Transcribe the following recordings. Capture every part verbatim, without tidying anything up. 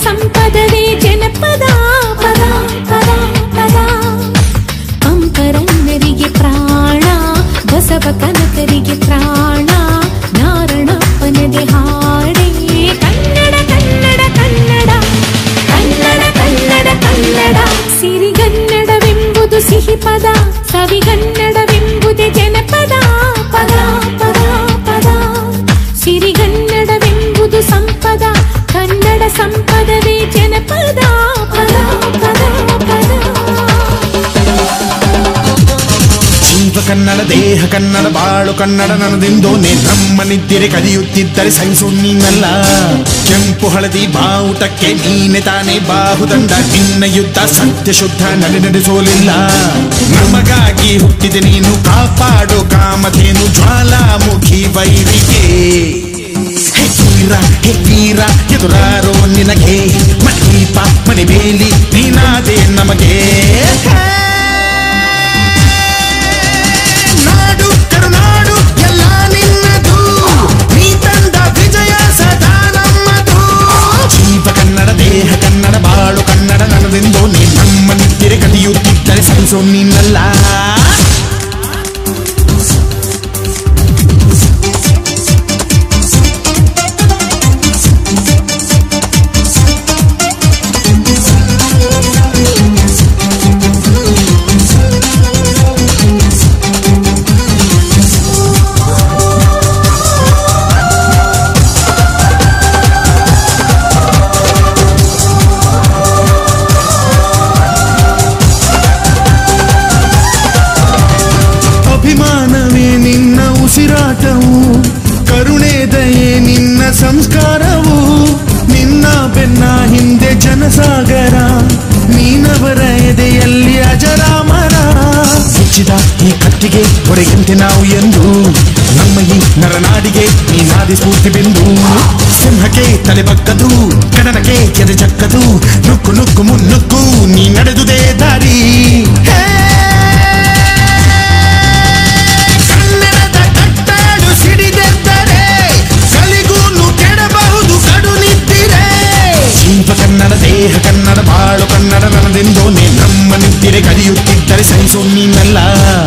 ಸಂಪದವೇ ಜನಪದ ಪದ ಪದ ಪದ ಪಂಪರನ್ನರಿಗೆ ಪ್ರಾಣ ಬಸವ ಕನಕರಿಗೆ ಪ್ರಾಣ ನಾರಣಪ್ಪನದೆ ಹಾಡೇ ಕನ್ನಡ ಕನ್ನಡ ಕನ್ನಡ ಕನ್ನಡ ಕನ್ನಡ ಕನ್ನಡ ಸಿರಿಗನ್ನಡವೆಂಬುದು ಸಿಹಿ ಪದ ಸವಿಗನ್ನಡವೆಂಬುದೇ ಜನಪದ ಪದ ಪದ ಪದ ಸಿರಿಗನ್ನಡವೆಂಬುದು ಸಂಪದ ಕನ್ನಡ ಸಂಪದವೇ ಜನಪದ ಪದ ಪದ ಪದ ಜೀವ ಕನ್ನಡ ದೇಹ ಕನ್ನಡ ಬಾಳು ಕನ್ನಡ ನನ್ನದೆಂದೋನೆ ನಮ್ಮ ನಿದ್ದಿರೆ ಕಲಿಯುತ್ತಿದ್ದರೆ ಸಹಿಸು ನೀನಲ್ಲ ಕೆಂಪು ಹಳದಿ ಬಾವುಟಕ್ಕೆ ನೀನೆ ತಾನೇ ಬಾಹುದಂಡ ನಿನ್ನ ಯುದ್ಧ ಸತ್ಯ ಶುದ್ಧ ನಡೆ ನಡೆಸೋಲಿಲ್ಲ ನಮಗಾಗಿ ಹುಟ್ಟಿದೆ ನೀನು ಕಾಪಾಡು ಕಾಮಧೇನು ಜ್ವಾಲಾಮುಖಿ ವೈರಿಗೆ ವೀರ ಹೇ ವೀರ ಎದುರಾರೋ ನಿನಗೆ ಮದೀಪ ಮಣಿಬೇಲಿ ನೀನಾದೆ ನಮಗೆ ನಾಡು ಕರುನಾಡು ಎಲ್ಲ ನಿನ್ನದು ನೀ ತಂದ ವಿಜಯ ಸದಾ ನಮ್ಮದು ಜೀವ ಕನ್ನಡ ದೇಹ ಕನ್ನಡ ಬಾಳು ಕನ್ನಡ ನನ್ನದೆಂದೋ ನೀ ನಮ್ಮ ನಿದ್ದಿರೆ ಕಲಿಯುತ್ತಿದ್ದರೆ ಸಹಿಸೋ ನೀನಲ್ಲ ಉಸಿರಾಟವು ಕರುಣೆ ದಯೆ ನಿನ್ನ ಸಂಸ್ಕಾರವು ನಿನ್ನ ಬೆನ್ನ ಹಿಂದೆ ಜನಸಾಗರ ನೀನವರ ಎದೆಯಲ್ಲಿ ಅಜರಾಮರ ಹೆಚ್ಚಿದ ಈ ಕತ್ತಿಗೆ ಹೊರೆಯಂತೆ ನಾವು ಎಂದು ನಮ್ಮ ಈ ನರನಾಡಿಗೆ ನೀನಾದಿ ಸ್ಫೂರ್ತಿ ಬಿಂದು ಸಿಂಹಕ್ಕೆ ತಲೆ ಬಗ್ಗದು ಕಡನಕ್ಕೆ ಎದೆ ಚಕ್ಕದು ನುಕ್ಕು ನುಕ್ಕು ಮುನ್ನುಕ್ಕು ನೀ ನಡೆದುದೇ ದಾರಿ ಕನ್ನಡ ದೇಹ ಕನ್ನಡ ಬಾಳು ಕನ್ನಡ ನನ್ನದೆಂದೋನೆ ನಮ್ಮ ನಿದ್ದಿರೆ ಕಲಿಯುತ್ತಿದ್ದರೆ ಸಹಿಸೋ ನೀನಲ್ಲ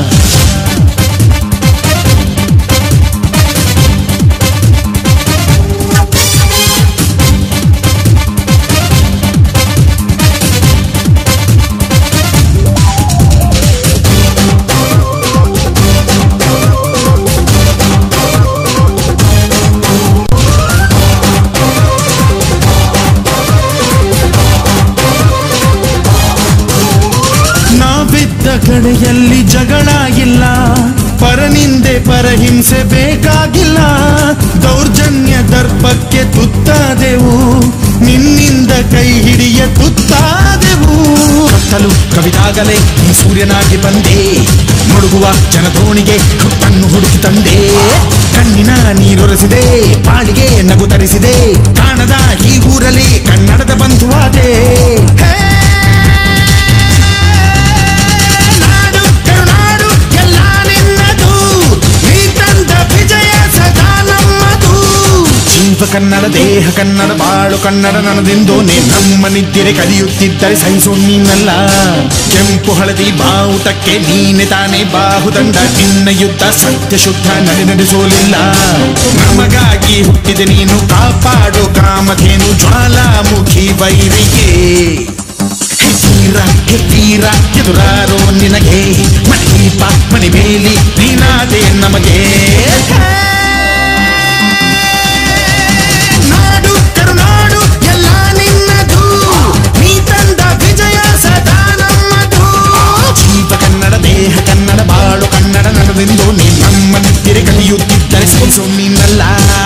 ಕಡೆಯಲ್ಲಿ ಜಗಳ ಇಲ್ಲ ಪರನಿಂದೆ ಪರಹಿಂಸೆ ಬೇಕಾಗಿಲ್ಲ ದೌರ್ಜನ್ಯ ದರ್ಪಕ್ಕೆ ತುತ್ತಾದೆವು ನಿನ್ನಿಂದ ಕೈ ಹಿಡಿಯ ತುತ್ತಾದೆವು ಕತ್ತಲು ಕವಿದಾಗಲೇ ಈ ಸೂರ್ಯನಾಗಿ ಬಂದೆ ಮುಳುಗುವ ಜನದೋಣಿಗೆ ಹುಟ್ಟನ್ನು ಹುಡುಕಿ ತಂದೆ ಕಣ್ಣಿನ ನೀರೊರೆಸಿದೆ ಪಾಳಿಗೆ ನಗು ತರಿಸಿದೆ ಕಾಣದ ಈ ಊರಲ್ಲಿ ಕನ್ನಡದ ಬಂಧುವಾದೆ ಜೀವ ಕನ್ನಡ ದೇಹ ಕನ್ನಡ ಬಾಳು ಕನ್ನಡ ನನ್ನದೆಂದೋನೆ ನಮ್ಮ ನಿದ್ದಿರೆ ಕಲಿಯುತ್ತಿದ್ದರೆ ಸಹಿಸೋ ನೀನಲ್ಲ ಕೆಂಪು ಹಳದಿ ಬಾವುಟಕ್ಕೆ ನೀನೆ ತಾನೇ ಬಾಹುದಂಡ ನಿನ್ನ ಯುದ್ಧ ಸತ್ಯ ಶುದ್ಧ ನಡೆ ನಡೆಸೋಲಿಲ್ಲ ನಮಗಾಗಿ ಹುಟ್ಟಿದೆ ನೀನು ಕಾಪಾಡು ಕಾಮಧೇನು ಜ್ವಾಲಾಮುಖಿ ವೈರಿಗೆ ವೀರ ಹೇ ವೀರ ಎದುರಾರೋ ನಿನಗೆ ಮದೀಪ ಮಣಿಬೇಲಿ ನೀನಾದೆ ನಮಗೆ ನಾಡು ಕರುನಾಡು ಎಲ್ಲ ನಿನ್ನದು ನೀ ತಂದ ವಿಜಯ ಸದಾ ನಮ್ಮದು ಜೀವ ಕನ್ನಡ ದೇಹ ಕನ್ನಡ ಬಾಳು ಕನ್ನಡ ನನ್ನದೆಂದೋ ನೀ ನಮ್ಮ ನಿದ್ದಿರೆ ಕಲಿಯುತ್ತಿದ್ದರೆ ಸಹಿಸೋ ನೀನಲ್ಲ